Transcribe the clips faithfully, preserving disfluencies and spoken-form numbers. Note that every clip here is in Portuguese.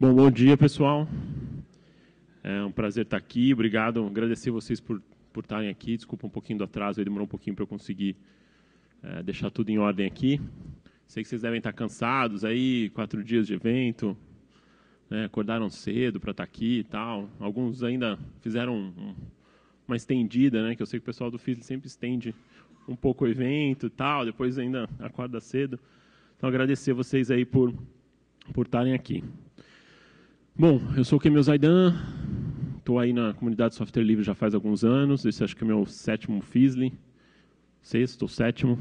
Bom, bom dia, pessoal. É um prazer estar aqui. Obrigado, agradecer vocês por, por estarem aqui. Desculpa um pouquinho do atraso, aí demorou um pouquinho para eu conseguir é, deixar tudo em ordem aqui. Sei que vocês devem estar cansados aí, quatro dias de evento, né, acordaram cedo para estar aqui e tal. Alguns ainda fizeram um, uma estendida, né, que eu sei que o pessoal do F I S L sempre estende um pouco o evento e tal, depois ainda acorda cedo. Então, agradecer vocês aí por, por estarem aqui. Bom, eu sou o Kemil Zaidan, estou aí na comunidade de software livre já faz alguns anos, esse acho que é o meu sétimo F I S L, sexto ou sétimo.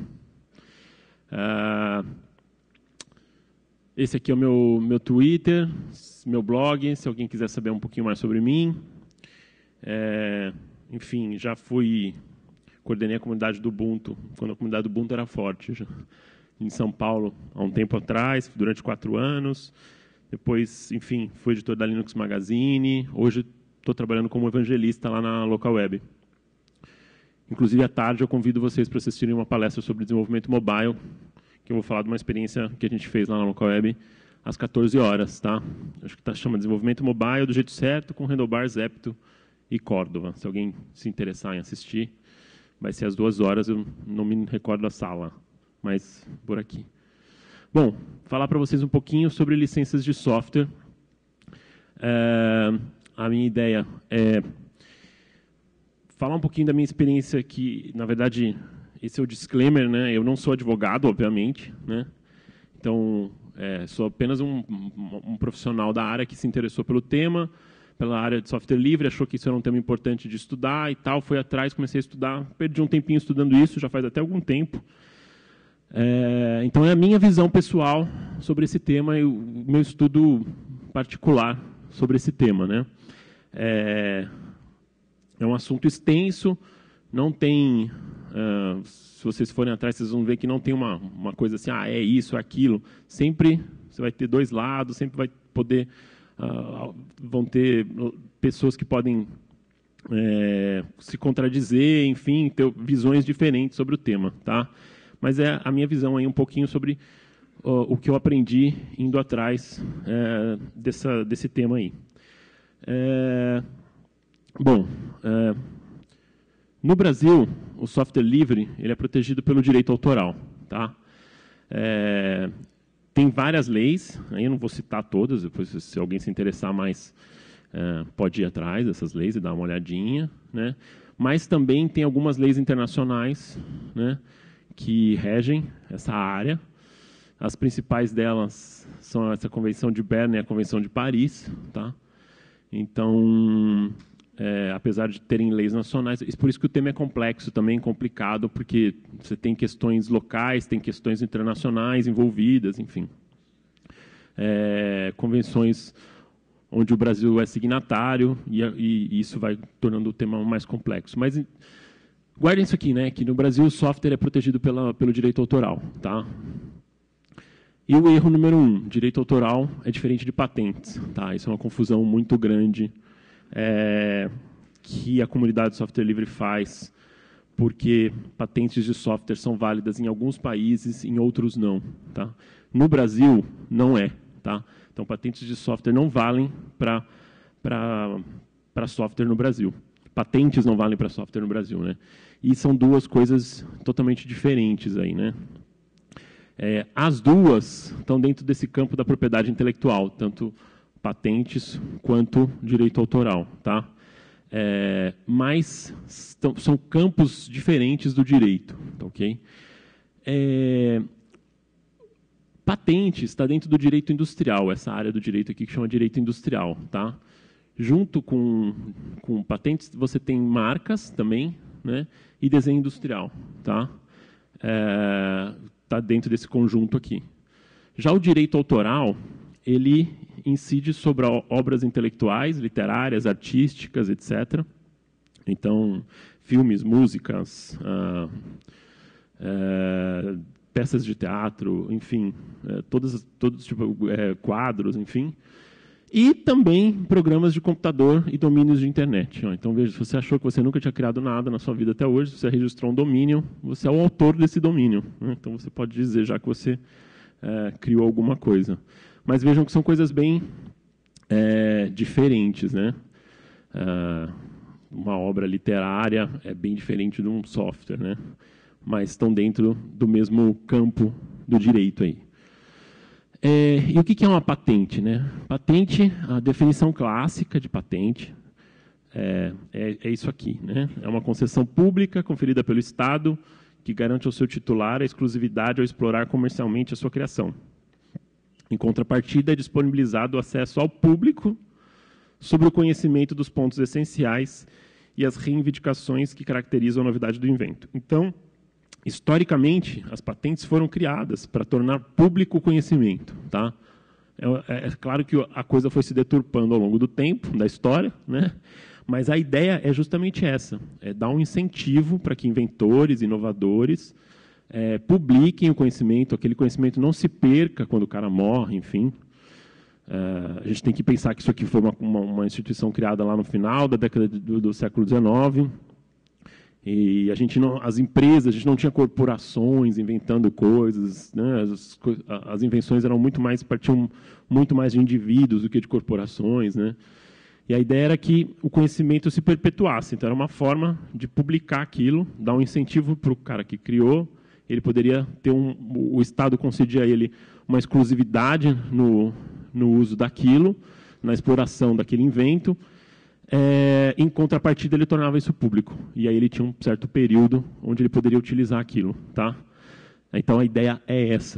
Uh, esse aqui é o meu, meu Twitter, meu blog, se alguém quiser saber um pouquinho mais sobre mim. É, enfim, já fui, coordenei a comunidade do Ubuntu, quando a comunidade do Ubuntu era forte, já, em São Paulo, há um tempo atrás, durante quatro anos. Depois, enfim, fui editor da Linux Magazine. Hoje estou trabalhando como evangelista lá na Local Web. Inclusive, à tarde, eu convido vocês para assistirem uma palestra sobre desenvolvimento mobile, que eu vou falar de uma experiência que a gente fez lá na Local Web às quatorze horas. Tá? Acho que tá, chama Desenvolvimento Mobile do jeito certo, com Handlebar, Zepto e Cordova. Se alguém se interessar em assistir, vai ser às duas horas. Eu não me recordo da sala, mas por aqui. Bom, falar para vocês um pouquinho sobre licenças de software. É, a minha ideia é falar um pouquinho da minha experiência que, na verdade, esse é o disclaimer, né? Eu não sou advogado, obviamente, né? Então, é, sou apenas um, um, um profissional da área que se interessou pelo tema, pela área de software livre, achou que isso era um tema importante de estudar e tal, foi atrás, comecei a estudar, perdi um tempinho estudando isso, já faz até algum tempo. É, então, é a minha visão pessoal sobre esse tema e o meu estudo particular sobre esse tema, né? É, é um assunto extenso, não tem... Uh, se vocês forem atrás, vocês vão ver que não tem uma, uma coisa assim, ah, é isso, é aquilo. Sempre você vai ter dois lados, sempre vai poder... Uh, vão ter pessoas que podem é, se contradizer, enfim, ter visões diferentes sobre o tema, tá? Mas é a minha visão aí um pouquinho sobre uh, o que eu aprendi indo atrás é, dessa, desse tema aí. É, bom, é, no Brasil, o software livre ele é protegido pelo direito autoral. Tá? É, tem várias leis, aí eu não vou citar todas, depois se alguém se interessar mais, é, pode ir atrás dessas leis e dar uma olhadinha. Né? Mas também tem algumas leis internacionais, né, que regem essa área. As principais delas são essa Convenção de Berna e a Convenção de Paris. Tá? Então, é, apesar de terem leis nacionais, por isso que o tema é complexo também, complicado, porque você tem questões locais, tem questões internacionais envolvidas, enfim. É, convenções onde o Brasil é signatário, e, e isso vai tornando o tema mais complexo. Mas guardem isso aqui, né, que no Brasil o software é protegido pela, pelo direito autoral. Tá? E o erro número um, direito autoral é diferente de patentes. Tá? Isso é uma confusão muito grande é, que a comunidade de software livre faz, porque patentes de software são válidas em alguns países, em outros não. Tá? No Brasil, não é. Tá? Então, patentes de software não valem para para software no Brasil. Patentes não valem para software no Brasil, né? E são duas coisas totalmente diferentes aí, né? É, as duas estão dentro desse campo da propriedade intelectual, tanto patentes quanto direito autoral, tá? É, mas estão, são campos diferentes do direito, tá, ok? É, patentes está dentro do direito industrial, essa área do direito aqui que chama direito industrial, tá? Junto com, com patentes, você tem marcas também, né? E desenho industrial, tá? É, tá dentro desse conjunto aqui. Já o direito autoral, ele incide sobre obras intelectuais, literárias, artísticas, etcétera. Então, filmes, músicas, ah, é, peças de teatro, enfim, é, todos, todos tipo, é, quadros, enfim. E também programas de computador e domínios de internet. Então, veja, se você achou que você nunca tinha criado nada na sua vida até hoje, se você registrou um domínio, você é o autor desse domínio. Então, você pode dizer já que você é, criou alguma coisa. Mas vejam que são coisas bem é, diferentes, né? Ah, uma obra literária é bem diferente de um software, né? Mas estão dentro do mesmo campo do direito aí. É, e o que é uma patente, né? Patente, a definição clássica de patente é, é, é isso aqui, né? É uma concessão pública conferida pelo Estado que garante ao seu titular a exclusividade ao explorar comercialmente a sua criação. Em contrapartida, é disponibilizado o acesso ao público sobre o conhecimento dos pontos essenciais e as reivindicações que caracterizam a novidade do invento. Então, historicamente, as patentes foram criadas para tornar público o conhecimento. Tá? É, é claro que a coisa foi se deturpando ao longo do tempo, da história, né? Mas a ideia é justamente essa, é dar um incentivo para que inventores, inovadores, é, publiquem o conhecimento, aquele conhecimento não se perca quando o cara morre, enfim. É, a gente tem que pensar que isso aqui foi uma, uma, uma instituição criada lá no final da década do, do século dezenove, e a gente não, as empresas, a gente não tinha corporações inventando coisas, né? as, as invenções eram muito mais, partiam muito mais de indivíduos do que de corporações, né? E a ideia era que o conhecimento se perpetuasse. Então, era uma forma de publicar aquilo, dar um incentivo para o cara que criou. Ele poderia ter um... O Estado concedia a ele uma exclusividade no, no uso daquilo, na exploração daquele invento. É, em contrapartida, ele tornava isso público. E aí ele tinha um certo período onde ele poderia utilizar aquilo. Tá? Então, a ideia é essa.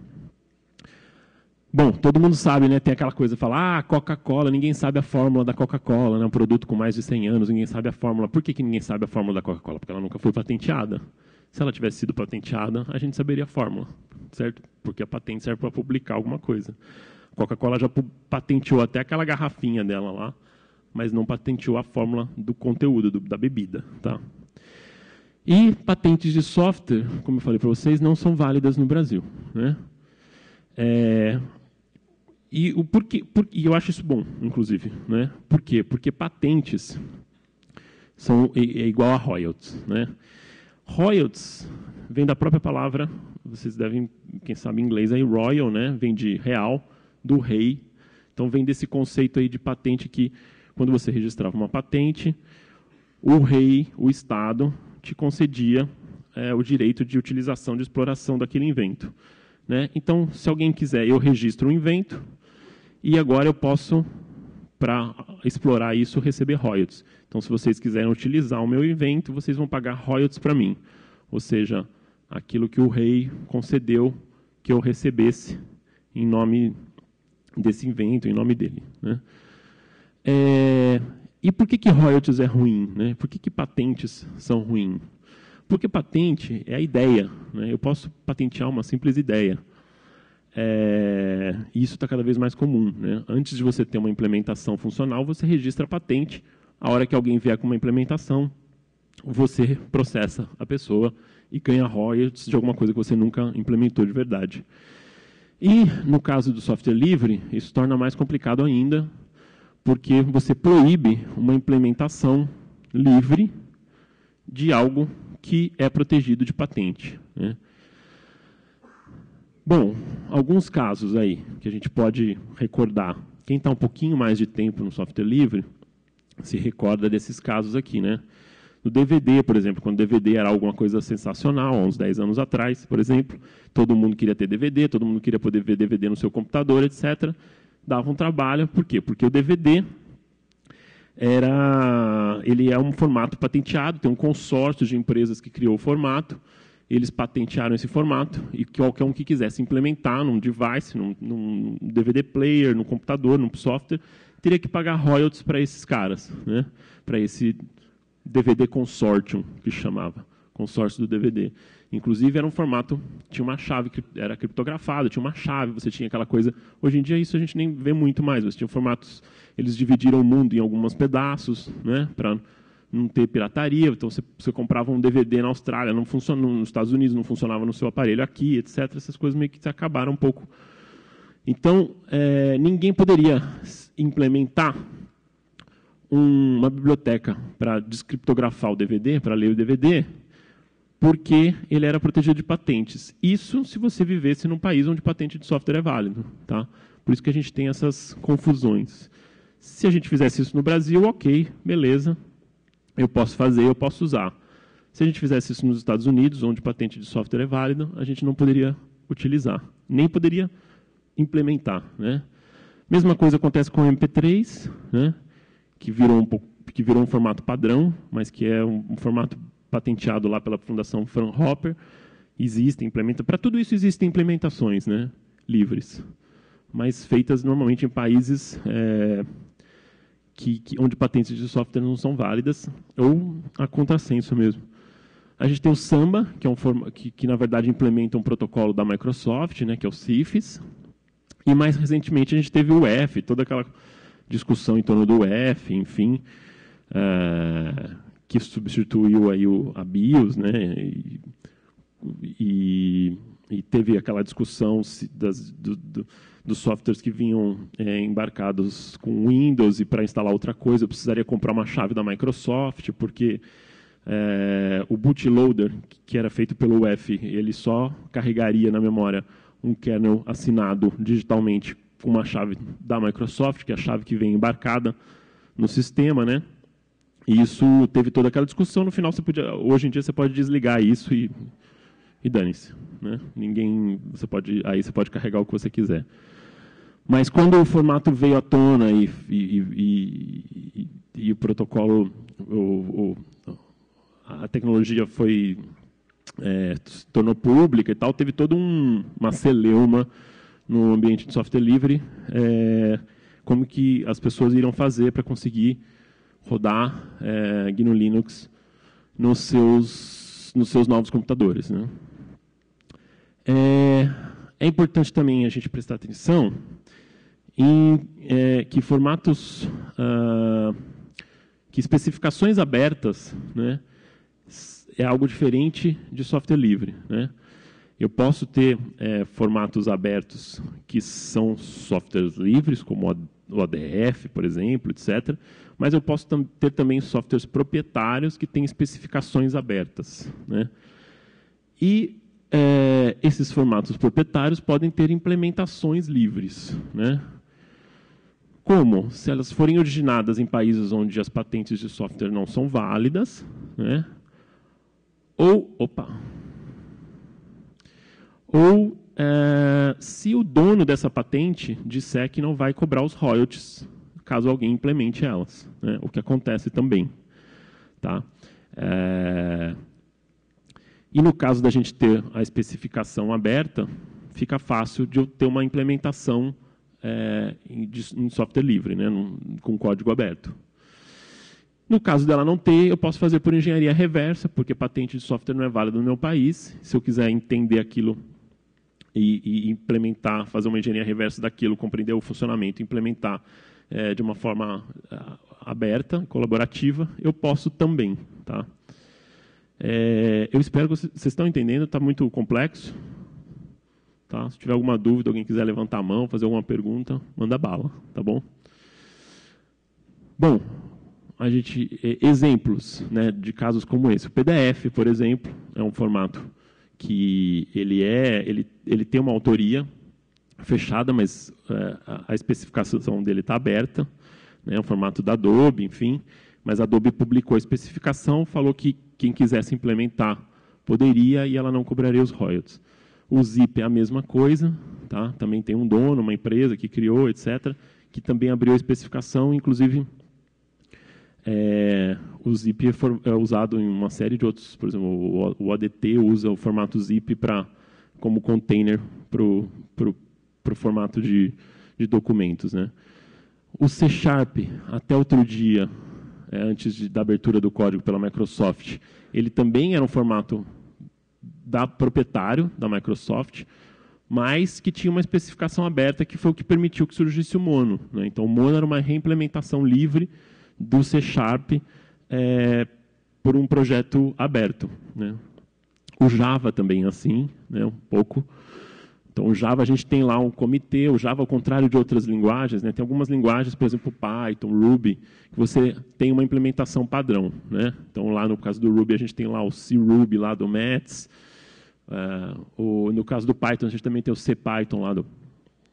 Bom, todo mundo sabe, né? Tem aquela coisa, fala, ah, Coca-Cola, ninguém sabe a fórmula da Coca-Cola, né? Um produto com mais de cem anos, ninguém sabe a fórmula. Por que, que ninguém sabe a fórmula da Coca-Cola? Porque ela nunca foi patenteada. Se ela tivesse sido patenteada, a gente saberia a fórmula, certo? Porque a patente serve para publicar alguma coisa. A Coca-Cola já patenteou até aquela garrafinha dela lá, mas não patenteou a fórmula do conteúdo, do, da bebida, tá? E patentes de software, como eu falei para vocês, não são válidas no Brasil, né? É... E o porquê, por, e eu acho isso bom, inclusive, né? Por quê? Porque patentes são é, é igual a royalties, né? Royalties vem da própria palavra, vocês devem, quem sabe em inglês aí, royal, né? Vem de real, do rei. Então vem desse conceito aí de patente que quando você registrava uma patente, o rei, o Estado, te concedia é, o direito de utilização, de exploração daquele invento. Né? Então, se alguém quiser, eu registro um invento e agora eu posso, para explorar isso, receber royalties. Então, se vocês quiserem utilizar o meu invento, vocês vão pagar royalties para mim. Ou seja, aquilo que o rei concedeu que eu recebesse em nome desse invento, em nome dele. Né? É, e por que, que royalties é ruim? Né? Por que, que patentes são ruins? Porque patente é a ideia. Né? Eu posso patentear uma simples ideia. É, isso está cada vez mais comum. Né? Antes de você ter uma implementação funcional, você registra a patente. A hora que alguém vier com uma implementação, você processa a pessoa e ganha royalties de alguma coisa que você nunca implementou de verdade. E, no caso do software livre, isso torna mais complicado ainda, porque você proíbe uma implementação livre de algo que é protegido de patente. Né? Bom, alguns casos aí que a gente pode recordar. Quem está um pouquinho mais de tempo no software livre se recorda desses casos aqui. Né? No D V D, por exemplo, quando o D V D era alguma coisa sensacional, há uns dez anos atrás, por exemplo, todo mundo queria ter D V D, todo mundo queria poder ver D V D no seu computador, etcétera. Dava um trabalho. Por quê? Porque o D V D... Era, ele é um formato patenteado, tem um consórcio de empresas que criou o formato, eles patentearam esse formato, e qualquer um que quisesse implementar num device, num, num D V D player, num computador, num software, teria que pagar royalties para esses caras, né? Para esse D V D Consortium, que chamava, consórcio do D V D. Inclusive, era um formato, tinha uma chave, era criptografado, tinha uma chave, você tinha aquela coisa... Hoje em dia, isso a gente nem vê muito mais, você tinha formatos... Eles dividiram o mundo em alguns pedaços, né, para não ter pirataria. Então, você, você comprava um D V D na Austrália, não funciona, nos Estados Unidos não funcionava no seu aparelho aqui, etcétera. Essas coisas meio que se acabaram um pouco. Então, é, ninguém poderia implementar um, uma biblioteca para descriptografar o D V D, para ler o D V D, porque ele era protegido de patentes. Isso se você vivesse num país onde patente de software é válido. Tá? Por isso que a gente tem essas confusões. Se a gente fizesse isso no Brasil, ok, beleza, eu posso fazer, eu posso usar. Se a gente fizesse isso nos Estados Unidos, onde patente de software é válida, a gente não poderia utilizar, nem poderia implementar, né? Mesma coisa acontece com o M P três, né? que, virou um pouco, que virou um formato padrão, mas que é um, um formato patenteado lá pela Fundação Fraunhofer. Existe, implementa. Para tudo isso existem implementações, né? livres, mas feitas normalmente em países é, que, que, onde patentes de software não são válidas, ou a contrassenso mesmo. A gente tem o Samba, que, é um forma, que, que na verdade implementa um protocolo da Microsoft, né, que é o CIFES, e mais recentemente a gente teve o F, toda aquela discussão em torno do F, enfim, é, que substituiu aí o, a BIOS, né, e, e, e teve aquela discussão das, do, do, dos softwares que vinham é, embarcados com Windows, e para instalar outra coisa eu precisaria comprar uma chave da Microsoft, porque é, o bootloader, que era feito pelo U E F, ele só carregaria na memória um kernel assinado digitalmente com uma chave da Microsoft, que é a chave que vem embarcada no sistema, né? E isso teve toda aquela discussão. No final, você podia, hoje em dia, você pode desligar isso e, e dane-se, né? Ninguém, você pode, aí você pode carregar o que você quiser. Mas quando o formato veio à tona e, e, e, e, e o protocolo, o, o, a tecnologia foi é, se tornou pública e tal, teve toda um, uma celeuma no ambiente de software livre, é, como que as pessoas iriam fazer para conseguir rodar é, G N U Linux nos seus, nos seus novos computadores, né? É, é importante também a gente prestar atenção em é, que formatos, ah, que especificações abertas, né, é algo diferente de software livre, né? Eu posso ter é, formatos abertos que são softwares livres, como o O D F, por exemplo, etcétera. Mas eu posso tam ter também softwares proprietários que têm especificações abertas, né? E é, esses formatos proprietários podem ter implementações livres, né? Como? Se elas forem originadas em países onde as patentes de software não são válidas, né? Ou, opa, ou é, se o dono dessa patente disser que não vai cobrar os royalties caso alguém implemente elas, né? O que acontece também, tá? É, e no caso da gente ter a especificação aberta, fica fácil de eu ter uma implementação é, em, em software livre, né? Num, com código aberto. No caso dela não ter, eu posso fazer por engenharia reversa, porque patente de software não é válida no meu país. Se eu quiser entender aquilo e, e implementar, fazer uma engenharia reversa daquilo, compreender o funcionamento, implementar é, de uma forma uh, aberta, colaborativa, eu posso também, tá? É, eu espero que vocês, vocês estão entendendo, está muito complexo. Tá? Se tiver alguma dúvida, alguém quiser levantar a mão, fazer alguma pergunta, manda bala, tá bom? Bom, a gente, exemplos, né, de casos como esse. O P D F, por exemplo, é um formato que ele, é, ele, ele tem uma autoria fechada, mas é, a especificação dele está aberta, né, é um formato da Adobe, enfim, mas a Adobe publicou a especificação, falou que quem quisesse implementar poderia e ela não cobraria os royalties. O zip é a mesma coisa, tá? Também tem um dono, uma empresa que criou, etcétera, que também abriu a especificação, inclusive é, o zip é, for, é usado em uma série de outros, por exemplo, o, o A D T usa o formato zip pra, como container para o pro, pro formato de, de documentos, né? O C Sharp, até outro dia, é, antes de, da abertura do código pela Microsoft, ele também era um formato da proprietário da Microsoft, mas que tinha uma especificação aberta, que foi o que permitiu que surgisse o Mono, né? Então, o Mono era uma reimplementação livre do C Sharp é, por um projeto aberto, né? O Java também é assim, né, um pouco. Então, o Java, a gente tem lá um comitê. O Java, ao contrário de outras linguagens, né, tem algumas linguagens, por exemplo, Python, Ruby, que você tem uma implementação padrão, né? Então, lá no caso do Ruby, a gente tem lá o C Ruby lá do Mets. Uh, o, no caso do Python, a gente também tem o C Python lá do,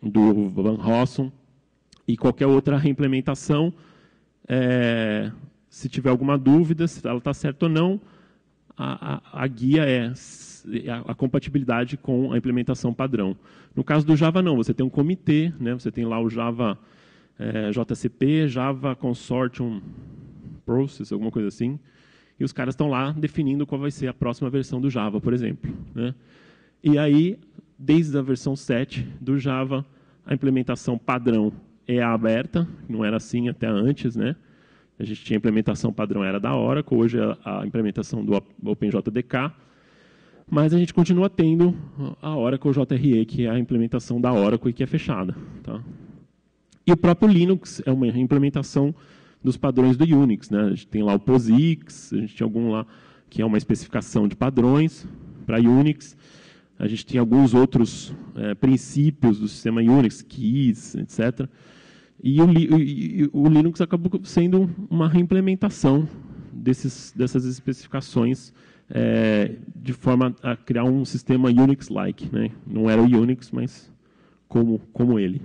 do Van Rossum, e qualquer outra reimplementação, é, se tiver alguma dúvida, se ela está certa ou não, a, a, a guia é a, a compatibilidade com a implementação padrão. No caso do Java, não. Você tem um comitê, né? Você tem lá o Java é, J C P, Java Consortium Process, alguma coisa assim, e os caras estão lá definindo qual vai ser a próxima versão do Java, por exemplo, né? E aí, desde a versão sete do Java, a implementação padrão é aberta, não era assim até antes, né? A gente tinha a implementação padrão, era da Oracle, hoje é a implementação do OpenJDK, mas a gente continua tendo a Oracle J R E, que é a implementação da Oracle e que é fechada. Tá? E o próprio Linux é uma implementação dos padrões do Unix, né? A gente tem lá o POSIX, a gente tem algum lá que é uma especificação de padrões para Unix. A gente tem alguns outros é, princípios do sistema Unix, keys, etcétera. E o, e o Linux acabou sendo uma reimplementação desses, dessas especificações é, de forma a criar um sistema Unix-like, né? Não era o Unix, mas como, como ele.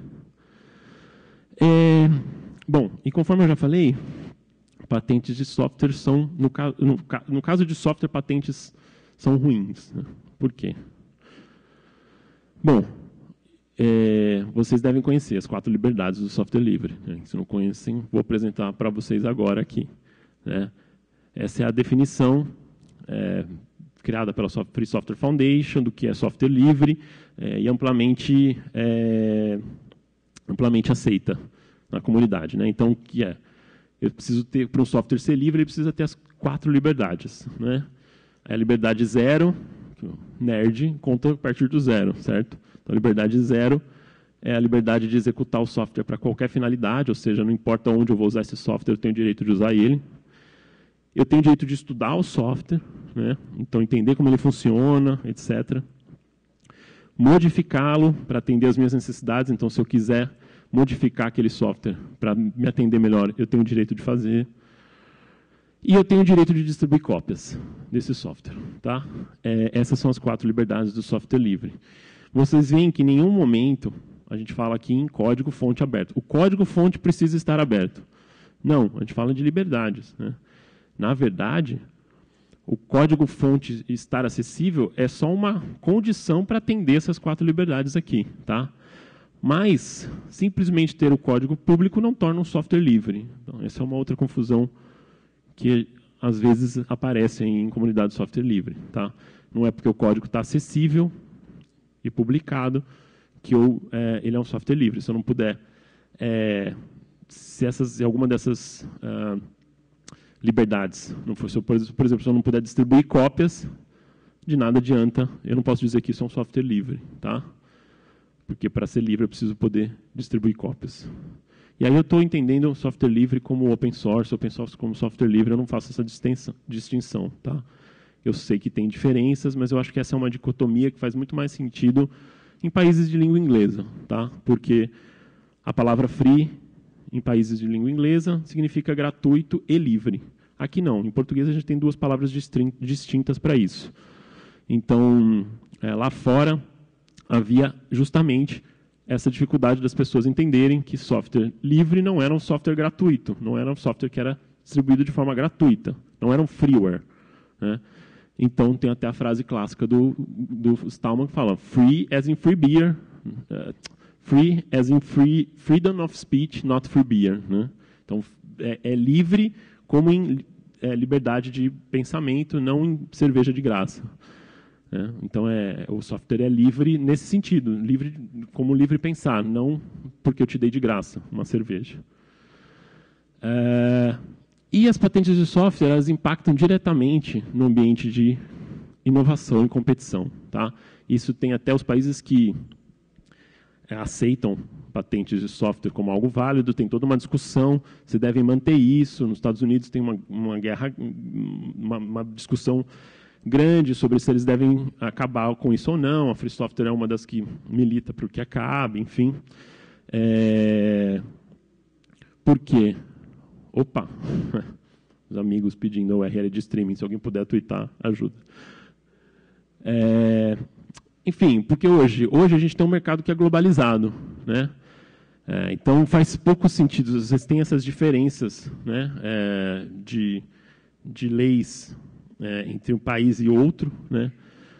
É, bom, e conforme eu já falei, patentes de software são, no, no, no caso de software, patentes são ruins. Né? Por quê? Bom, é, vocês devem conhecer as quatro liberdades do software livre. Né? Se não conhecem, vou apresentar para vocês agora aqui. Né? Essa é a definição é, criada pela Free Software Foundation do que é software livre é, e amplamente, é, amplamente aceita na comunidade. Né? Então, o que é? Eu preciso ter, para um software ser livre, ele precisa ter as quatro liberdades. Né? A liberdade zero, nerd, conta a partir do zero, certo? Então, a liberdade zero é a liberdade de executar o software para qualquer finalidade, ou seja, não importa onde eu vou usar esse software, eu tenho o direito de usar ele. Eu tenho o direito de estudar o software, né? Então, entender como ele funciona, etcétera. Modificá-lo para atender às minhas necessidades. Então, se eu quiser modificar aquele software para me atender melhor, eu tenho o direito de fazer. E eu tenho o direito de distribuir cópias desse software. Tá? É, essas são as quatro liberdades do software livre. Vocês veem que em nenhum momento a gente fala aqui em código-fonte aberto. O código-fonte precisa estar aberto. Não, a gente fala de liberdades. Né? Na verdade, o código-fonte estar acessível é só uma condição para atender essas quatro liberdades aqui. Tá? Mas, simplesmente ter o código público não torna um software livre. Então, essa é uma outra confusão que às vezes aparecem em comunidade de software livre. Tá? Não é porque o código está acessível e publicado que eu, é, ele é um software livre. Se eu não puder, é, se, essas, se alguma dessas uh, liberdades, não for, se eu, por exemplo, se eu não puder distribuir cópias, de nada adianta, eu não posso dizer que isso é um software livre. Tá? Porque para ser livre eu preciso poder distribuir cópias. E aí eu estou entendendo o software livre como open source, open source como software livre, eu não faço essa distinção. distinção tá? Eu sei que tem diferenças, mas eu acho que essa é uma dicotomia que faz muito mais sentido em países de língua inglesa. Tá? Porque a palavra free, em países de língua inglesa, significa gratuito e livre. Aqui não, em português a gente tem duas palavras distintas para isso. Então, é, lá fora, havia justamente essa dificuldade das pessoas entenderem que software livre não era um software gratuito, não era um software que era distribuído de forma gratuita, não era um freeware. Né? Então, tem até a frase clássica do, do Stallman que fala free as in free beer, uh, free as in free, freedom of speech, not free beer. Né? Então, é, é livre como em é, liberdade de pensamento, não em cerveja de graça. É, então, é, o software é livre nesse sentido, livre como livre pensar, não porque eu te dei de graça uma cerveja. É, e as patentes de software, elas impactam diretamente no ambiente de inovação e competição. Tá? Isso tem até os países que é, aceitam patentes de software como algo válido, tem toda uma discussão, se devem manter isso. Nos Estados Unidos tem uma, uma guerra, uma, uma discussão grande sobre se eles devem acabar com isso ou não. A Free Software é uma das que milita para que acabe, enfim. É... Por quê? Opa! Os amigos pedindo a U R L de streaming, se alguém puder twittar, ajuda. É... enfim, porque hoje, hoje a gente tem um mercado que é globalizado, né? É, então faz pouco sentido, vocês têm essas diferenças, né, é, de, de leis é, entre um país e outro, né?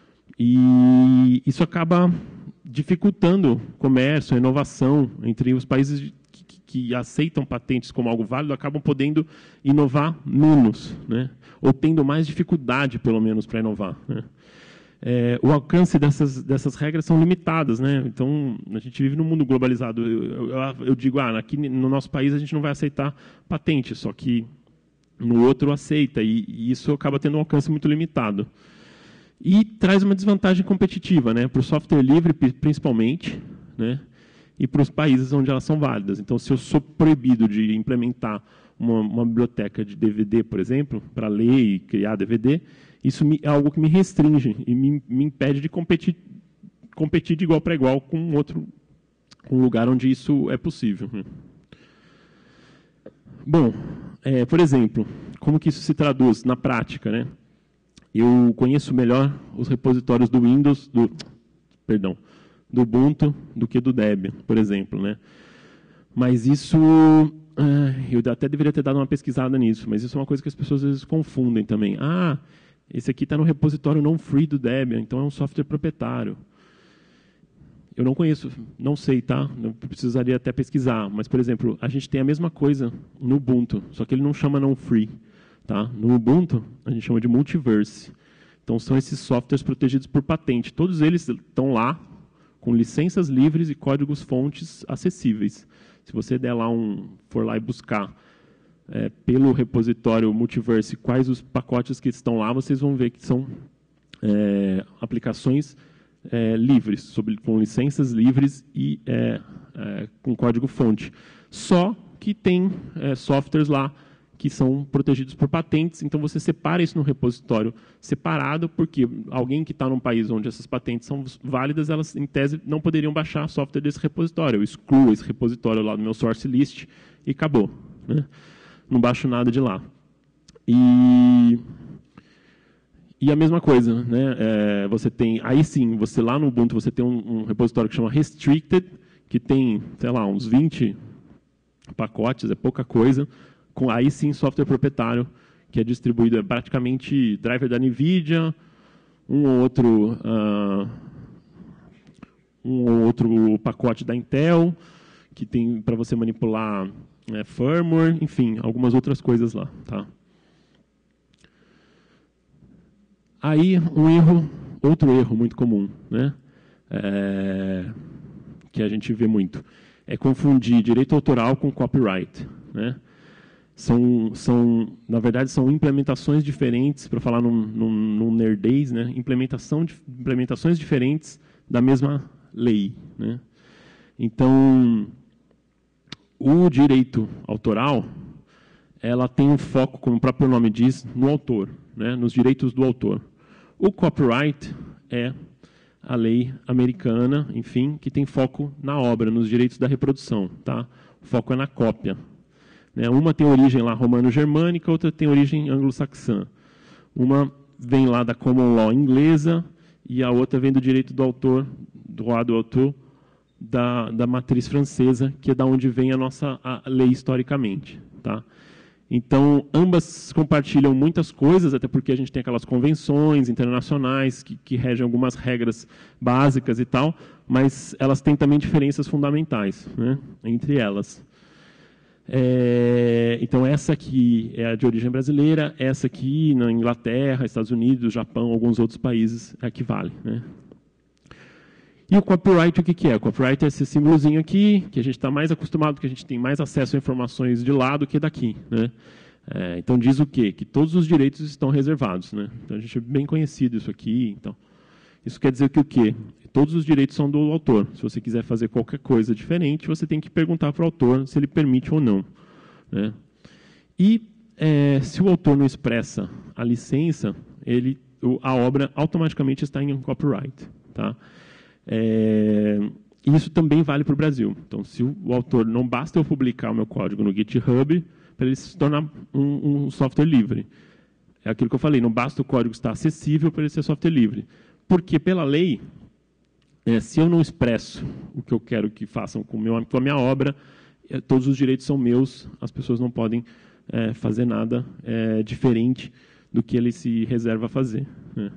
E isso acaba dificultando o comércio, a inovação entre os países que, que, que aceitam patentes como algo válido, acabam podendo inovar menos, né? Ou tendo mais dificuldade, pelo menos, para inovar, né? É, o alcance dessas, dessas regras são limitadas, né? Então, a gente vive num mundo globalizado. Eu, eu, eu digo, ah, aqui no nosso país a gente não vai aceitar patente, só que no outro aceita, e, e isso acaba tendo um alcance muito limitado. E traz uma desvantagem competitiva, né? Para o software livre, principalmente, né? E para os países onde elas são válidas. Então, se eu sou proibido de implementar uma, uma biblioteca de D V D, por exemplo, para ler e criar D V D, isso me, é algo que me restringe e me, me impede de competir, competir de igual para igual com outro com um lugar onde isso é possível. Bom, é, por exemplo, como que isso se traduz na prática, né? Eu conheço melhor os repositórios do Windows, do, perdão, do Ubuntu do que do Debian, por exemplo, né? Mas isso, eu até deveria ter dado uma pesquisada nisso, mas isso é uma coisa que as pessoas às vezes confundem também. Ah, esse aqui está no repositório não free do Debian, então é um software proprietário. Eu não conheço, não sei, tá? Eu precisaria até pesquisar. Mas, por exemplo, a gente tem a mesma coisa no Ubuntu, só que ele não chama não free. Tá? No Ubuntu, a gente chama de Multiverse. Então, são esses softwares protegidos por patente. Todos eles estão lá, com licenças livres e códigos-fontes acessíveis. Se você der lá um, for lá e buscar É, pelo repositório Multiverse, quais os pacotes que estão lá, vocês vão ver que são é, aplicações é, livres, sobre, com licenças livres e é, é, com código-fonte. Só que tem é, softwares lá que são protegidos por patentes, então você separa isso no repositório separado, porque alguém que está num país onde essas patentes são válidas, elas, em tese, não poderiam baixar software desse repositório. Eu excluo esse repositório lá no meu source list e acabou, né? Não baixo nada de lá. E, e a mesma coisa, né? É, você tem, aí sim, você lá no Ubuntu você tem um, um repositório que chama Restricted, que tem, sei lá, uns vinte pacotes, é pouca coisa, com aí sim software proprietário, que é distribuído, é praticamente driver da NVIDIA, um ou outro, uh, um ou outro pacote da Intel, que tem para você manipular É, firmware, enfim, algumas outras coisas lá. Tá? Aí, um erro, outro erro muito comum, né? É, que a gente vê muito, é confundir direito autoral com copyright. Né? São, são, na verdade, são implementações diferentes, para falar num, num, num nerdês, né? Implementação, implementações diferentes da mesma lei. Né? Então, o direito autoral, ela tem um foco, como o próprio nome diz, no autor, né, nos direitos do autor. O copyright é a lei americana, enfim, que tem foco na obra, nos direitos da reprodução. Tá? O foco é na cópia. Né? Uma tem origem lá romano-germânica, outra tem origem anglo-saxã. Uma vem lá da common law inglesa e a outra vem do direito do autor, droit do autor, Da, da matriz francesa, que é da onde vem a nossa a lei historicamente. Tá? Então, ambas compartilham muitas coisas, até porque a gente tem aquelas convenções internacionais que, que regem algumas regras básicas e tal, mas elas têm também diferenças fundamentais, né, entre elas. É, então, essa aqui é a de origem brasileira, essa aqui na Inglaterra, Estados Unidos, Japão, alguns outros países, é a que vale. Né? E o copyright, o que, que é? O copyright é esse símbolozinho aqui, que a gente está mais acostumado, que a gente tem mais acesso a informações de lá do que daqui. Né? É, então, diz o quê? Que todos os direitos estão reservados. Né? Então, a gente é bem conhecido isso aqui. Então, isso quer dizer que o quê? Todos os direitos são do autor. Se você quiser fazer qualquer coisa diferente, você tem que perguntar para o autor se ele permite ou não. Né? E, é, se o autor não expressa a licença, ele, a obra automaticamente está em copyright. Tá? É, isso também vale para o Brasil. Então, se o, o autor, não basta eu publicar o meu código no GitHub para ele se tornar um, um software livre. É aquilo que eu falei, não basta o código estar acessível para ele ser software livre. Porque, pela lei, é, se eu não expresso o que eu quero que façam com, meu, com a minha obra, é, todos os direitos são meus, as pessoas não podem é, fazer nada é, diferente do que ele se reserva a fazer. Né?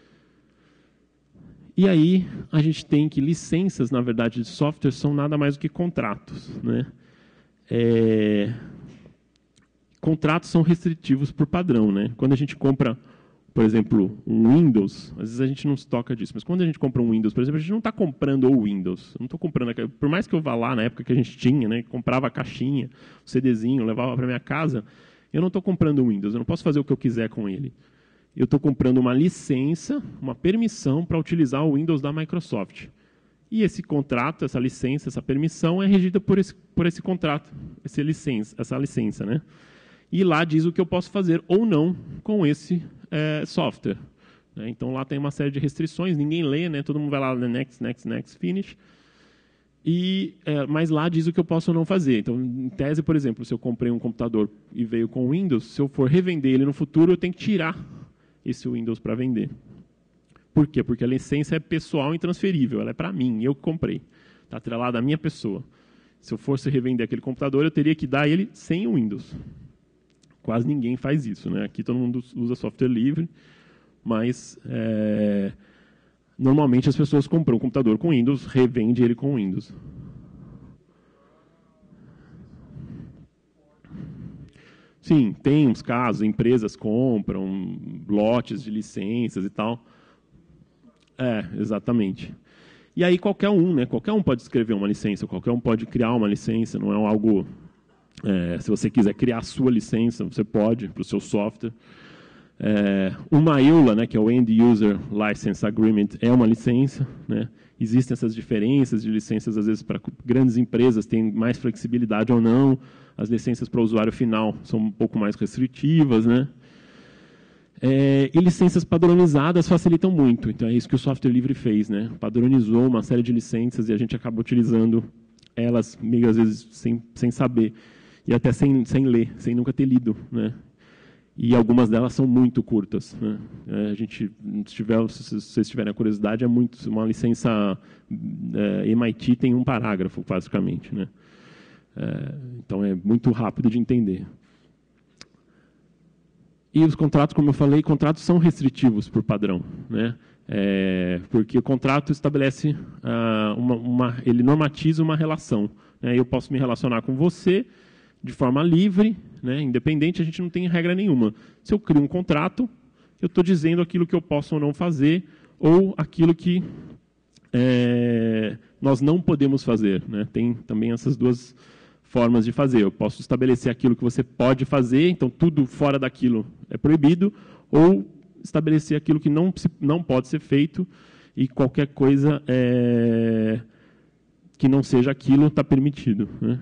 E aí, a gente tem que licenças, na verdade, de software são nada mais do que contratos. Né? É, contratos são restritivos por padrão. Né? Quando a gente compra, por exemplo, um Windows, às vezes a gente não se toca disso, mas quando a gente compra um Windows, por exemplo, a gente não está comprando o Windows. Eu não estou comprando, por mais que eu vá lá na época que a gente tinha, né, comprava a caixinha, o CDzinho, levava para minha casa, eu não estou comprando o Windows, eu não posso fazer o que eu quiser com ele. Eu estou comprando uma licença, uma permissão para utilizar o Windows da Microsoft. E esse contrato, essa licença, essa permissão é regida por esse, por esse contrato, esse licença, essa licença. Né? E lá diz o que eu posso fazer ou não com esse é, software. Né? Então, lá tem uma série de restrições, ninguém lê, né? Todo mundo vai lá, next, next, next, finish. E, é, mas lá diz o que eu posso ou não fazer. Então, em tese, por exemplo, se eu comprei um computador e veio com Windows, se eu for revender ele no futuro, eu tenho que tirar esse Windows para vender. Por quê? Porque a licença é pessoal e intransferível, ela é para mim, eu que comprei. Está atrelada à minha pessoa. Se eu fosse revender aquele computador, eu teria que dar ele sem o Windows. Quase ninguém faz isso. Né? Aqui todo mundo usa software livre, mas é, normalmente as pessoas compram um computador com Windows, revende ele com Windows. Sim, tem uns casos, empresas compram lotes de licenças e tal. É, exatamente. E aí qualquer um, né? Qualquer um pode escrever uma licença, qualquer um pode criar uma licença, não é algo... É, se você quiser criar a sua licença, você pode, para o seu software. É, uma E U L A, né, que é o End User License Agreement, é uma licença. Né? Existem essas diferenças de licenças, às vezes, para grandes empresas, tem mais flexibilidade ou não. As licenças para o usuário final são um pouco mais restritivas. Né? É, e licenças padronizadas facilitam muito. Então, é isso que o software livre fez. Né? Padronizou uma série de licenças e a gente acaba utilizando elas, meio às vezes, sem, sem saber. E até sem, sem ler, sem nunca ter lido. Né? E algumas delas são muito curtas. Né? É, a gente, se, tiver, se vocês tiverem a curiosidade, é muito, uma licença é, M I T tem um parágrafo, basicamente. Né? É, então, é muito rápido de entender. E os contratos, como eu falei, contratos são restritivos por padrão. Né? É, porque o contrato estabelece, uh, uma, uma, ele normatiza uma relação. Né? Eu posso me relacionar com você de forma livre, né, independente, a gente não tem regra nenhuma. Se eu crio um contrato, eu estou dizendo aquilo que eu posso ou não fazer, ou aquilo que é, nós não podemos fazer. Né? Tem também essas duas formas de fazer. Eu posso estabelecer aquilo que você pode fazer, então tudo fora daquilo é proibido, ou estabelecer aquilo que não, não pode ser feito, e qualquer coisa é, que não seja aquilo está permitido. Né?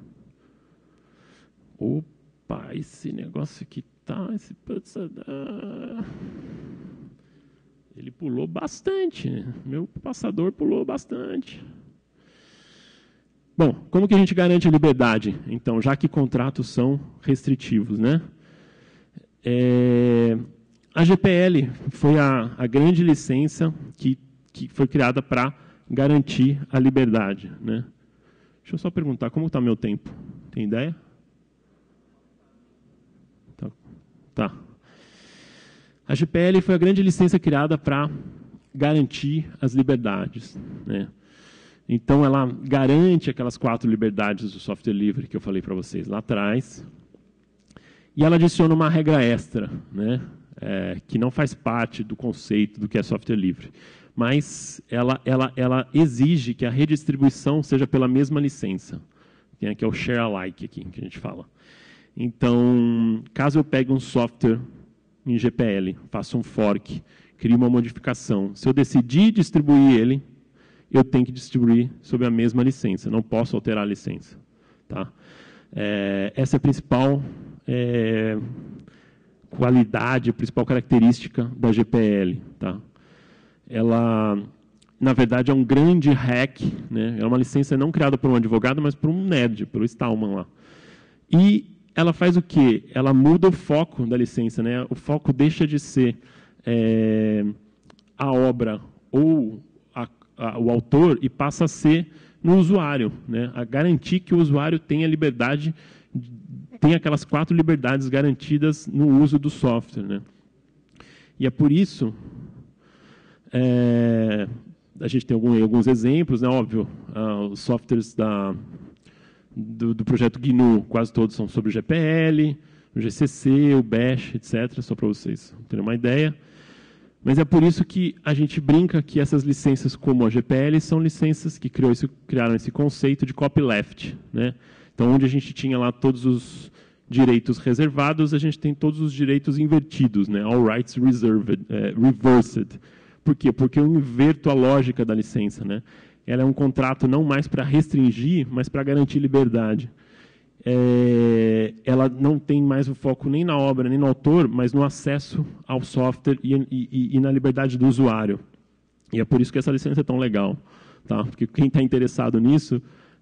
Opa, esse negócio aqui tá... Esse, ele pulou bastante. Né? Meu passador pulou bastante. Bom, como que a gente garante a liberdade? Então, já que contratos são restritivos. Né? É, a G P L foi a, a grande licença que, que foi criada para garantir a liberdade. Né? Deixa eu só perguntar, como está meu tempo? Tem ideia? Tá. A G P L foi a grande licença criada para garantir as liberdades. Né? Então, ela garante aquelas quatro liberdades do software livre que eu falei para vocês lá atrás. E ela adiciona uma regra extra, né? É, que não faz parte do conceito do que é software livre. Mas ela, ela, ela exige que a redistribuição seja pela mesma licença. Que é o share alike aqui, que a gente fala. Então, caso eu pegue um software em G P L, faça um fork, crie uma modificação, se eu decidir distribuir ele, eu tenho que distribuir sob a mesma licença, não posso alterar a licença. Tá? É, essa é a principal é, qualidade, a principal característica da G P L. Tá? Ela, na verdade, é um grande hack, né? É uma licença não criada por um advogado, mas por um nerd, pelo Stallman lá. E ela faz o quê? Ela muda o foco da licença. Né? O foco deixa de ser é, a obra ou a, a, o autor e passa a ser no usuário, né? A garantir que o usuário tenha liberdade, tem aquelas quatro liberdades garantidas no uso do software, né? E é por isso, é, a gente tem algum, alguns exemplos, né? Óbvio, ah, os softwares da, do, do projeto G N U, quase todos são sobre o G P L, o G C C, o Bash, etcétera, só para vocês terem uma ideia. Mas é por isso que a gente brinca que essas licenças como a G P L são licenças que criou esse, criaram esse conceito de copyleft, né? Então, onde a gente tinha lá todos os direitos reservados, a gente tem todos os direitos invertidos, né? All rights reserved, é, reversed. Por quê? Porque eu inverto a lógica da licença, né? Ela é um contrato não mais para restringir, mas para garantir liberdade. É, ela não tem mais o foco nem na obra, nem no autor, mas no acesso ao software e, e, e na liberdade do usuário. E é por isso que essa licença é tão legal, tá? Porque quem está interessado nisso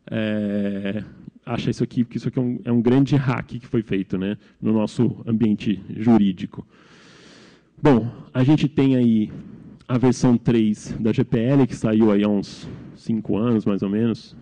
é, acha isso aqui, porque isso aqui é um, é um grande hack que foi feito, né, no nosso ambiente jurídico. Bom, a gente tem aí a versão três da G P L, que saiu aí há uns cinco anos, mais ou menos.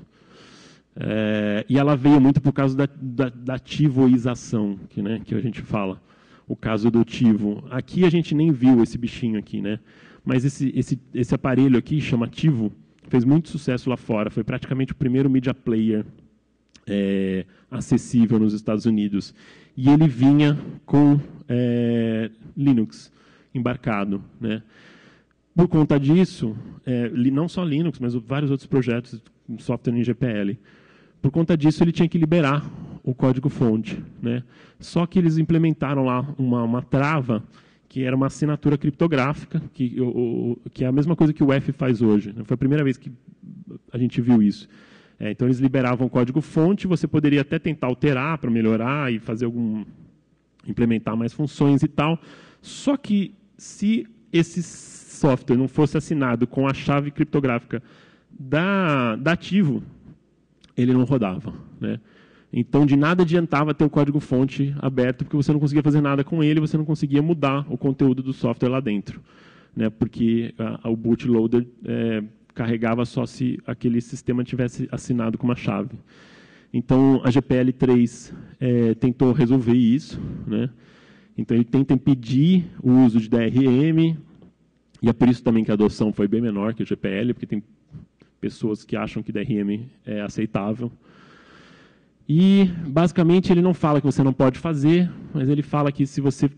É, e ela veio muito por causa da, da, da tivoização, que, né, que a gente fala, o caso do Tivo. Aqui a gente nem viu esse bichinho aqui, né? Mas esse, esse, esse aparelho aqui, chama Tivo, fez muito sucesso lá fora. Foi praticamente o primeiro media player é, acessível nos Estados Unidos. E ele vinha com é, Linux embarcado, né? Por conta disso, é, não só Linux, mas vários outros projetos, software em G P L. Por conta disso, ele tinha que liberar o código-fonte, né? Só que eles implementaram lá uma, uma trava que era uma assinatura criptográfica, que, o, que é a mesma coisa que o F faz hoje. Foi a primeira vez que a gente viu isso. É, então, eles liberavam o código-fonte, você poderia até tentar alterar para melhorar e fazer algum... implementar mais funções e tal. Só que, se esse software não fosse assinado com a chave criptográfica da, da Tivo, ele não rodava, né? Então, de nada adiantava ter o código-fonte aberto, porque você não conseguia fazer nada com ele, você não conseguia mudar o conteúdo do software lá dentro, né? Porque a, o bootloader é, carregava só se aquele sistema tivesse assinado com uma chave. Então, a G P L três é, tentou resolver isso, né? Então, ele tenta impedir o uso de D R M, e é por isso também que a adoção foi bem menor que o G P L, porque tem pessoas que acham que D R M é aceitável. E, basicamente, ele não fala que você não pode fazer, mas ele fala que se você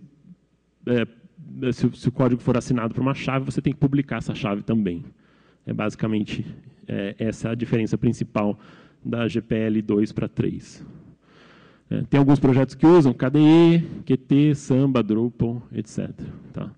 é, se, se o código for assinado por uma chave, você tem que publicar essa chave também. É basicamente é, essa a diferença principal da G P L dois para três. É, tem alguns projetos que usam K D E, Q T, Samba, Drupal, etcétera. Tá?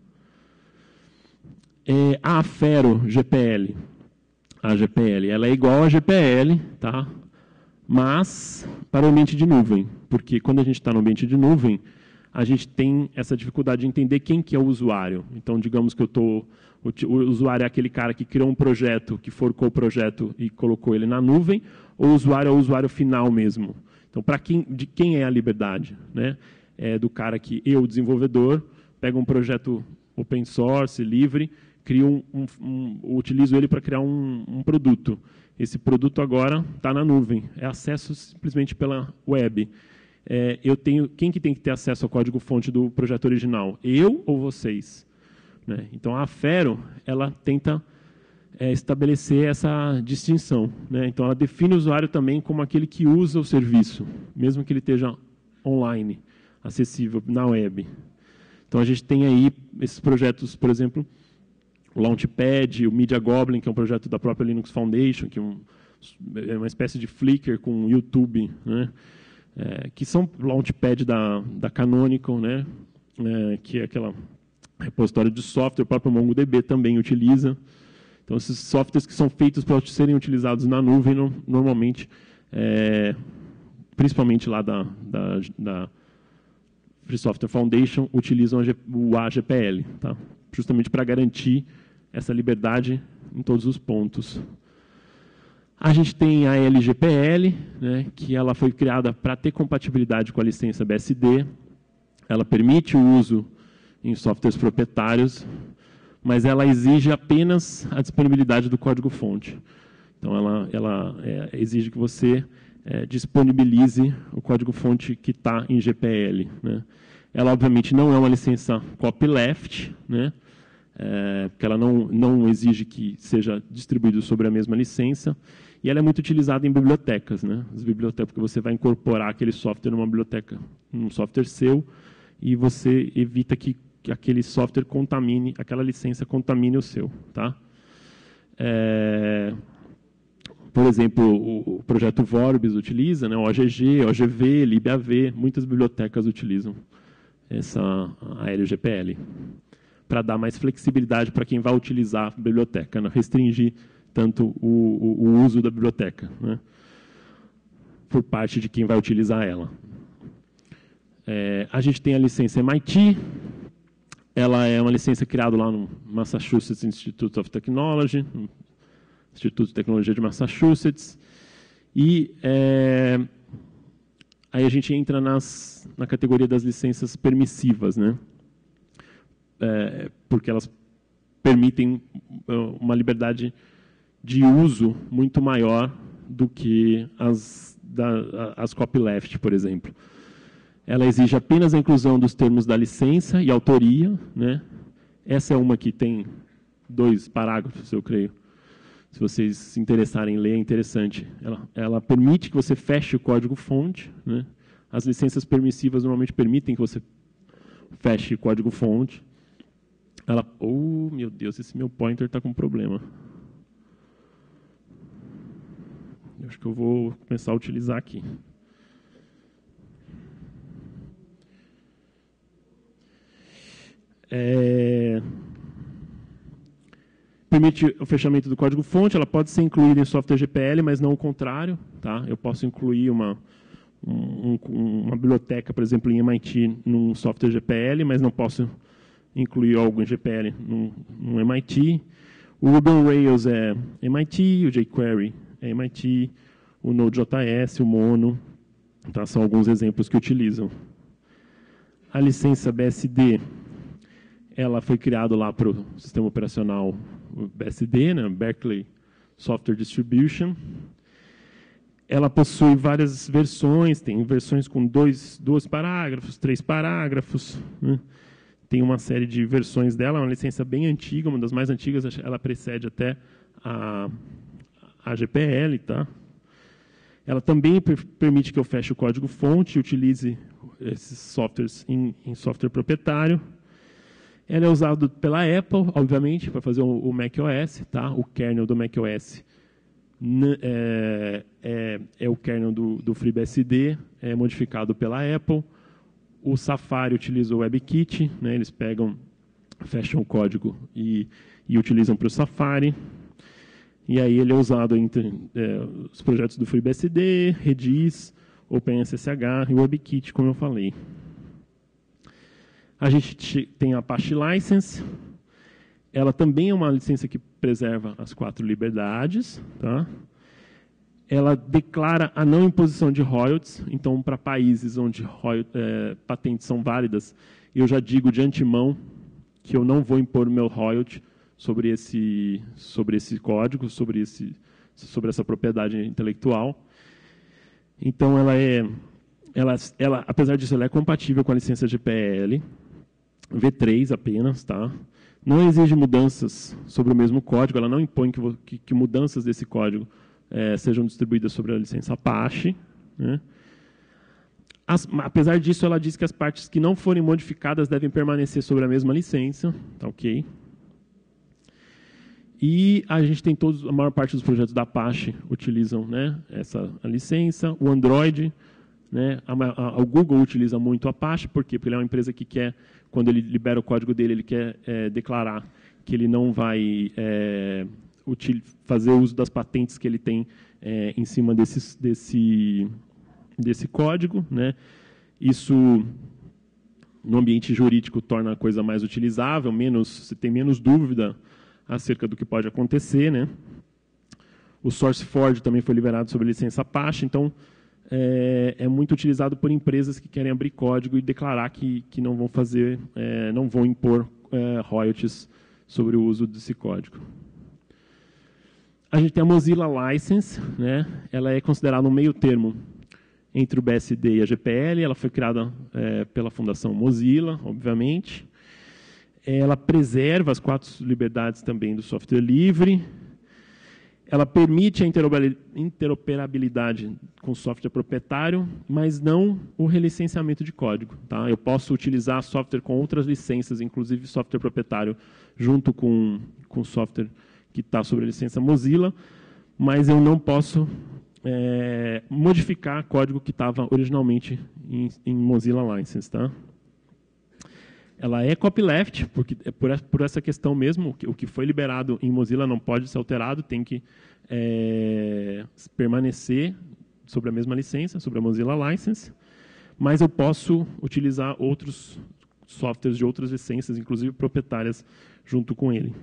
É, a Affero G P L. A G P L, ela é igual a G P L, tá? Mas para o ambiente de nuvem, porque quando a gente está no ambiente de nuvem, a gente tem essa dificuldade de entender quem que é o usuário. Então, digamos que eu tô, o, o usuário é aquele cara que criou um projeto, que forcou o projeto e colocou ele na nuvem, ou o usuário é o usuário final mesmo. Então, para quem, de quem é a liberdade, né? É do cara que eu, desenvolvedor, pego um projeto open source, livre, crio um, um, um, utilizo ele para criar um, um produto. Esse produto agora está na nuvem, é acesso simplesmente pela web. É, eu tenho, quem que tem que ter acesso ao código-fonte do projeto original? Eu ou vocês? Né? Então, a Affero, ela tenta é, estabelecer essa distinção. Né? Então, ela define o usuário também como aquele que usa o serviço, mesmo que ele esteja online, acessível na web. Então, a gente tem aí esses projetos, por exemplo, o Launchpad, o Media Goblin, que é um projeto da própria Linux Foundation, que é, um, é uma espécie de Flickr com YouTube, né? É, que são Launchpad da, da Canonical, né? É, que é aquela repositório de software, o próprio MongoDB também utiliza. Então, esses softwares que são feitos para serem utilizados na nuvem, no, normalmente, é, principalmente lá da, da, da Free Software Foundation, utilizam a G, o A G P L, tá? Justamente para garantir essa liberdade em todos os pontos. A gente tem a L G P L, né, que ela foi criada para ter compatibilidade com a licença B S D. Ela permite o uso em softwares proprietários, mas ela exige apenas a disponibilidade do código-fonte. Então, ela, ela é, exige que você é, disponibilize o código-fonte que está em G P L, né? Ela, obviamente, não é uma licença copyleft, né? É, porque ela não, não exige que seja distribuído sobre a mesma licença, e ela é muito utilizada em bibliotecas, né? As bibliotecas, porque você vai incorporar aquele software numa biblioteca, num software seu, e você evita que, que aquele software contamine, aquela licença contamine o seu, tá? É, por exemplo, o, o projeto Vorbis utiliza, né? O O G G, O G V, LibAV, muitas bibliotecas utilizam essa a L G P L, para dar mais flexibilidade para quem vai utilizar a biblioteca, não restringir tanto o, o, o uso da biblioteca, né, por parte de quem vai utilizar ela. É, a gente tem a licença M I T, ela é uma licença criada lá no Massachusetts Institute of Technology, no Instituto de Tecnologia de Massachusetts, e é, aí a gente entra nas, na categoria das licenças permissivas, né? É, porque elas permitem uma liberdade de uso muito maior do que as, da, as copyleft, por exemplo. Ela exige apenas a inclusão dos termos da licença e autoria, né? Essa é uma que tem dois parágrafos, eu creio. Se vocês se interessarem em ler, é interessante. Ela, ela permite que você feche o código-fonte, né? As licenças permissivas normalmente permitem que você feche o código-fonte. Ela, oh, meu Deus, esse meu pointer está com problema. Eu acho que eu vou começar a utilizar aqui. É... Permite o fechamento do código-fonte, ela pode ser incluída em software G P L, mas não o contrário, tá? Eu posso incluir uma, um, uma biblioteca, por exemplo, em M I T, num software G P L, mas não posso incluir algo em G P L num, num M I T. O Ruby on Rails é M I T, o jQuery é M I T, o Node.js, o Mono, tá? São alguns exemplos que utilizam. A licença B S D, ela foi criada lá para o sistema operacional B S D, né? Berkeley Software Distribution. Ela possui várias versões, tem versões com dois, dois parágrafos, três parágrafos, né? Tem uma série de versões dela, é uma licença bem antiga, uma das mais antigas, ela precede até a, a G P L, tá? Ela também per permite que eu feche o código-fonte e utilize esses softwares em, em software proprietário. Ela é usada pela Apple, obviamente, para fazer o, o macOS, tá? O kernel do macOS é, é, é o kernel do, do FreeBSD, é modificado pela Apple. O Safari utiliza o WebKit, né? Eles pegam, fecham o código e, e utilizam para o Safari. E aí ele é usado entre é, os projetos do FreeBSD, Redis, OpenSSH e o WebKit, como eu falei. A gente tem a Apache License. Ela também é uma licença que preserva as quatro liberdades, tá? Ela declara a não imposição de royalties. Então, para países onde é, patentes são válidas, eu já digo de antemão que eu não vou impor o meu royalty sobre esse, sobre esse código, sobre, esse, sobre essa propriedade intelectual. Então, ela é, ela, ela, apesar disso, ela é compatível com a licença G P L, V três apenas, tá? Não exige mudanças sobre o mesmo código, ela não impõe que, que, que mudanças desse código É, sejam distribuídas sobre a licença Apache, né? As, apesar disso, ela diz que as partes que não forem modificadas devem permanecer sobre a mesma licença, tá ok? E a gente tem todos, a maior parte dos projetos da Apache utilizam, né, essa a licença. O Android, né, a, a, o Google utiliza muito o Apache, por quê? Porque ele é uma empresa que quer, quando ele libera o código dele, ele quer é, declarar que ele não vai é, fazer uso das patentes que ele tem é, em cima desse, desse, desse código, né? Isso, no ambiente jurídico, torna a coisa mais utilizável, menos, você tem menos dúvida acerca do que pode acontecer, né? O SourceForge também foi liberado sob licença Apache, então é, é muito utilizado por empresas que querem abrir código e declarar que, que não vão fazer, é, não vão impor é, royalties sobre o uso desse código. A gente tem a Mozilla License, né? Ela é considerada um meio termo entre o B S D e a G P L. Ela foi criada é, pela Fundação Mozilla, obviamente. Ela preserva as quatro liberdades também do software livre. Ela permite a interoperabilidade com software proprietário, mas não o relicenciamento de código. Tá? Eu posso utilizar software com outras licenças, inclusive software proprietário, junto com o software que está sob a licença Mozilla, mas eu não posso é, modificar código que estava originalmente em, em Mozilla License. Tá? Ela é copyleft, porque é por, por essa questão mesmo, o que, o que foi liberado em Mozilla não pode ser alterado, tem que é, permanecer sobre a mesma licença, sobre a Mozilla License, mas eu posso utilizar outros softwares de outras licenças, inclusive proprietárias, junto com ele.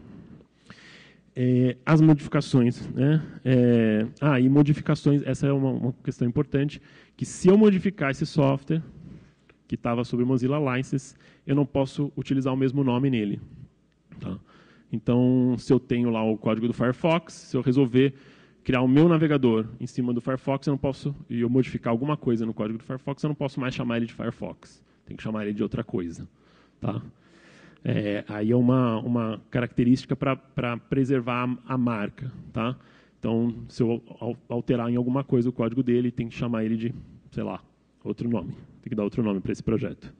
É, as modificações, né? É, ah, e modificações, essa é uma, uma questão importante, que se eu modificar esse software, que estava sobre Mozilla License, eu não posso utilizar o mesmo nome nele. Tá? Então, se eu tenho lá o código do Firefox, se eu resolver criar o meu navegador em cima do Firefox, eu não posso, e eu modificar alguma coisa no código do Firefox, eu não posso mais chamar ele de Firefox. Tem que chamar ele de outra coisa. Tá? É, aí é uma, uma característica para preservar a, a marca. Tá? Então, se eu alterar em alguma coisa o código dele, tem que chamar ele de, sei lá, outro nome. Tem que dar outro nome para esse projeto.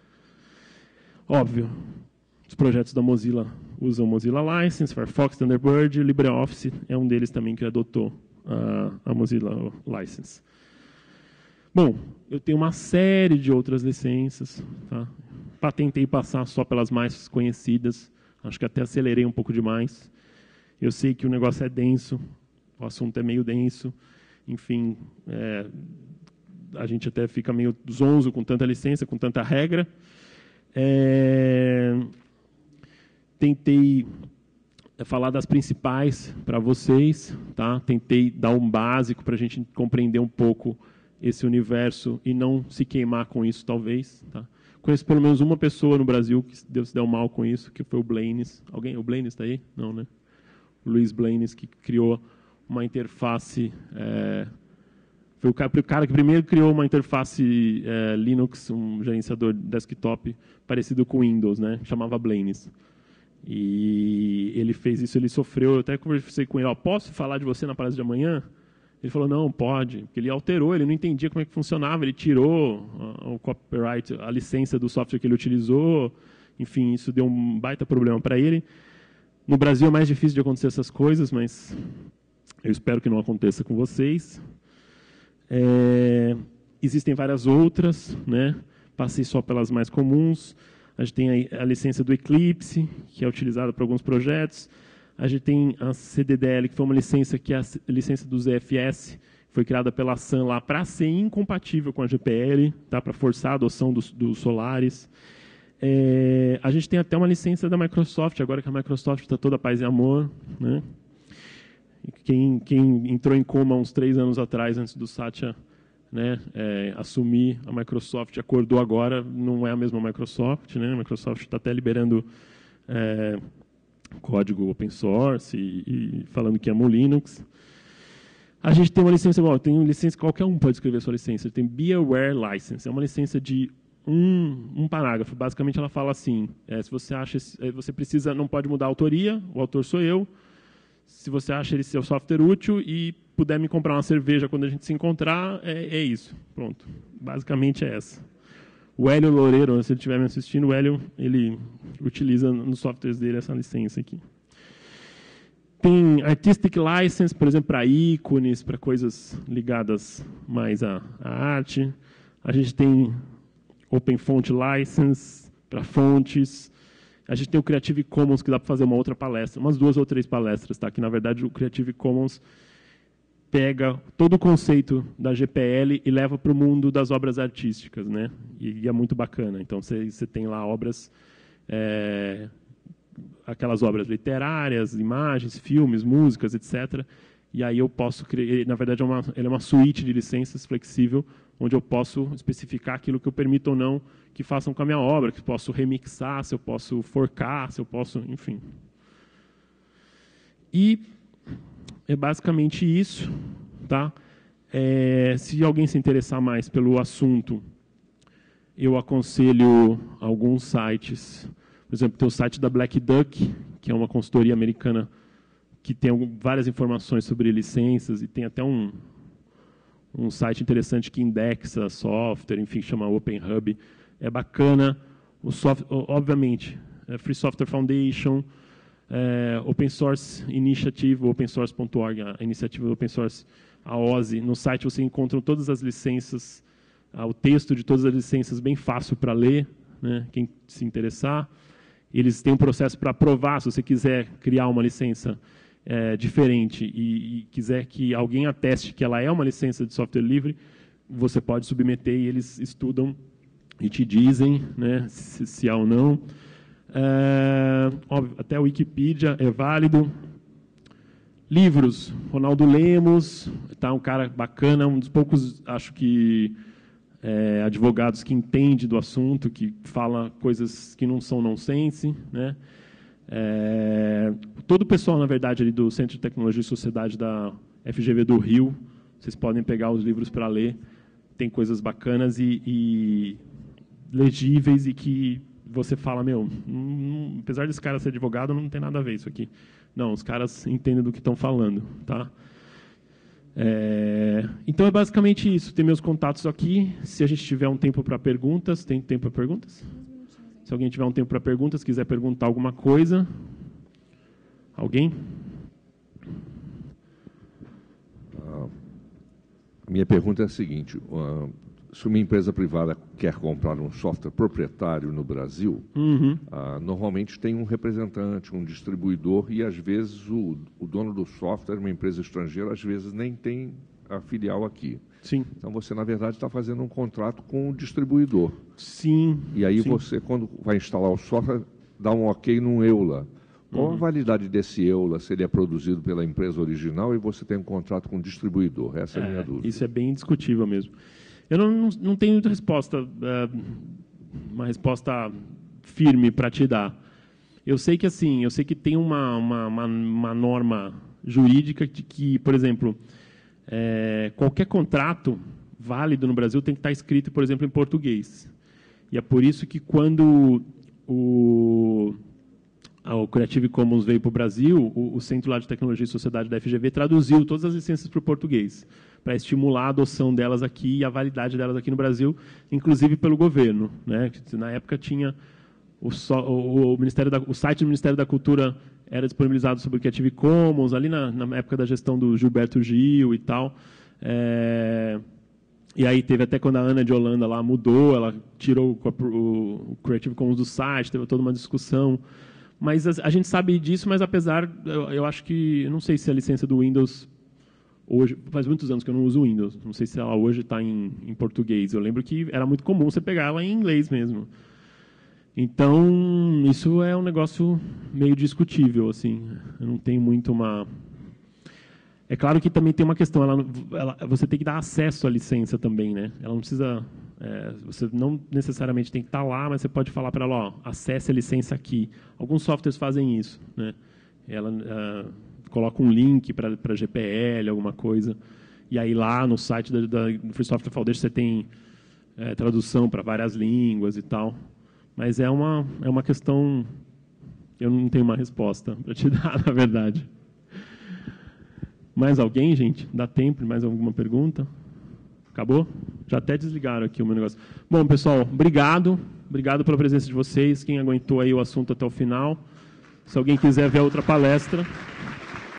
Óbvio, os projetos da Mozilla usam Mozilla License, Firefox, Thunderbird, LibreOffice é um deles também que adotou a, a Mozilla License. Bom, eu tenho uma série de outras licenças. Tá? Tentei passar só pelas mais conhecidas. Acho que até acelerei um pouco demais. Eu sei que o negócio é denso, o assunto é meio denso. Enfim, é, a gente até fica meio zonzo com tanta licença, com tanta regra. É, tentei falar das principais para vocês. Tá? Tentei dar um básico para a gente compreender um pouco esse universo e não se queimar com isso, talvez. Tá? Conheço pelo menos uma pessoa no Brasil que deu, se deu mal com isso, que foi o Blaines. Alguém? O Blaines está aí? Não, né? O Luiz Blaines, que criou uma interface... É, foi o cara, o cara que primeiro criou uma interface é, Linux, um gerenciador desktop parecido com Windows, né? Chamava Blaines. E ele fez isso, ele sofreu... Eu até conversei com ele, ó, posso falar de você na palestra de amanhã? Ele falou, não, pode, porque ele alterou, ele não entendia como é que funcionava, ele tirou o copyright, a licença do software que ele utilizou, enfim, isso deu um baita problema para ele. No Brasil é mais difícil de acontecer essas coisas, mas eu espero que não aconteça com vocês. É, existem várias outras, né? Passei só pelas mais comuns. A gente tem a, a licença do Eclipse, que é utilizada para alguns projetos. A gente tem a C D D L, que foi uma licença que é a licença do Z F S, foi criada pela Sun lá para ser incompatível com a G P L, tá? Para forçar a adoção dos, dos Solaris. É, a gente tem até uma licença da Microsoft, agora que a Microsoft está toda paz e amor. Né? Quem, quem entrou em coma uns três anos atrás, antes do Satya, né, é, assumir a Microsoft, acordou agora, não é a mesma Microsoft. Né? A Microsoft está até liberando... É, código open source e, e falando que ama Linux. A gente tem uma licença, bom, tem uma licença, qualquer um pode escrever sua licença. Tem Be Aware License, é uma licença de um, um parágrafo. Basicamente, ela fala assim: é, se você acha, você precisa, não pode mudar a autoria, o autor sou eu. Se você acha ele seu software útil e puder me comprar uma cerveja quando a gente se encontrar, é, é isso. Pronto. Basicamente é essa. O Hélio Loureiro, se ele estiver me assistindo, o Hélio, ele utiliza nos softwares dele essa licença aqui. Tem Artistic License, por exemplo, para ícones, para coisas ligadas mais à, à arte. A gente tem Open Font License, para fontes. A gente tem o Creative Commons, que dá para fazer uma outra palestra, umas duas ou três palestras, tá? Que, na verdade, o Creative Commons pega todo o conceito da G P L e leva para o mundo das obras artísticas, né? E, e é muito bacana. Então, você tem lá obras, é, aquelas obras literárias, imagens, filmes, músicas, etcétera. E aí eu posso criar, na verdade, é uma, ele é uma suíte de licenças flexível, onde eu posso especificar aquilo que eu permito ou não que façam com a minha obra, que eu posso remixar, se eu posso forcar, se eu posso, enfim. E é basicamente isso, tá? É, se alguém se interessar mais pelo assunto, eu aconselho alguns sites. Por exemplo, tem o site da Black Duck, que é uma consultoria americana que tem várias informações sobre licenças e tem até um, um site interessante que indexa software, enfim, chama OpenHub. É bacana. O soft, obviamente, é Free Software Foundation, é, Open Source Initiative, open source ponto org, a iniciativa do Open Source, a O S I. No site você encontra todas as licenças, o texto de todas as licenças bem fácil para ler, né, quem se interessar. Eles têm um processo para aprovar, se você quiser criar uma licença é, diferente e, e quiser que alguém ateste que ela é uma licença de software livre, você pode submeter e eles estudam e te dizem, né, se, se há ou não. É, óbvio, até a Wikipedia é válido. Livros, Ronaldo Lemos, tá, um cara bacana, um dos poucos, acho que, é, advogados que entende do assunto, que fala coisas que não são nonsense, né? É, todo o pessoal, na verdade, ali do Centro de Tecnologia e Sociedade da F G V do Rio, vocês podem pegar os livros para ler, tem coisas bacanas e, e legíveis e que você fala, meu, não, apesar desse cara ser advogado, não tem nada a ver isso aqui. Não, os caras entendem do que estão falando, tá? É, então é basicamente isso. Tem meus contatos aqui. Se a gente tiver um tempo para perguntas, tem tempo para perguntas? Se alguém tiver um tempo para perguntas, quiser perguntar alguma coisa, alguém? A minha pergunta é a seguinte: uh, se uma empresa privada quer comprar um software proprietário no Brasil, uhum. uh, normalmente tem um representante, um distribuidor, e às vezes o, o dono do software, uma empresa estrangeira, às vezes nem tem a filial aqui. Sim. Então você, na verdade, está fazendo um contrato com o distribuidor. Sim. E aí sim. você, quando vai instalar o software, dá um ok num EULA. Qual uhum. a validade desse EULA, se ele é produzido pela empresa original e você tem um contrato com o distribuidor? Essa é, é a minha dúvida. Isso é bem discutível mesmo. Eu não, não, não tenho muita resposta, é, uma resposta firme para te dar. Eu sei que assim, eu sei que tem uma, uma, uma, uma norma jurídica de que, por exemplo, é, qualquer contrato válido no Brasil tem que estar escrito, por exemplo, em português. E é por isso que quando o, o Creative Commons veio para o Brasil, o, o Centro lá de Tecnologia e Sociedade da F G V traduziu todas as licenças para o português, para estimular a adoção delas aqui e a validade delas aqui no Brasil, inclusive pelo governo, né? Na época tinha o, so, o, o, Ministério da, o site do Ministério da Cultura era disponibilizado sobre o Creative Commons, ali na, na época da gestão do Gilberto Gil e tal. É, e aí teve até quando a Ana de Holanda lá mudou, ela tirou o, o, o Creative Commons do site, teve toda uma discussão. Mas a, a gente sabe disso, mas apesar, eu, eu acho que, eu não sei se a licença do Windows hoje, faz muitos anos que eu não uso o Windows, não sei se ela hoje está em, em português. Eu lembro que era muito comum você pegar ela em inglês mesmo. Então, isso é um negócio meio discutível, assim. Eu não tenho muito uma... É claro que também tem uma questão, ela, ela, você tem que dar acesso à licença também, né? Ela não precisa... É, você não necessariamente tem que estar lá, mas você pode falar para ela, ó, acesse a licença aqui. Alguns softwares fazem isso, né? Ela uh, coloca um link para G P L, alguma coisa, e aí lá no site da, da Free Software Foundation você tem é, tradução para várias línguas e tal. Mas é uma, é uma questão... Eu não tenho uma resposta para te dar, na verdade. Mais alguém, gente? Dá tempo? Mais alguma pergunta? Acabou? Já até desligaram aqui o meu negócio. Bom, pessoal, obrigado. Obrigado pela presença de vocês. Quem aguentou aí o assunto até o final. Se alguém quiser ver a outra palestra...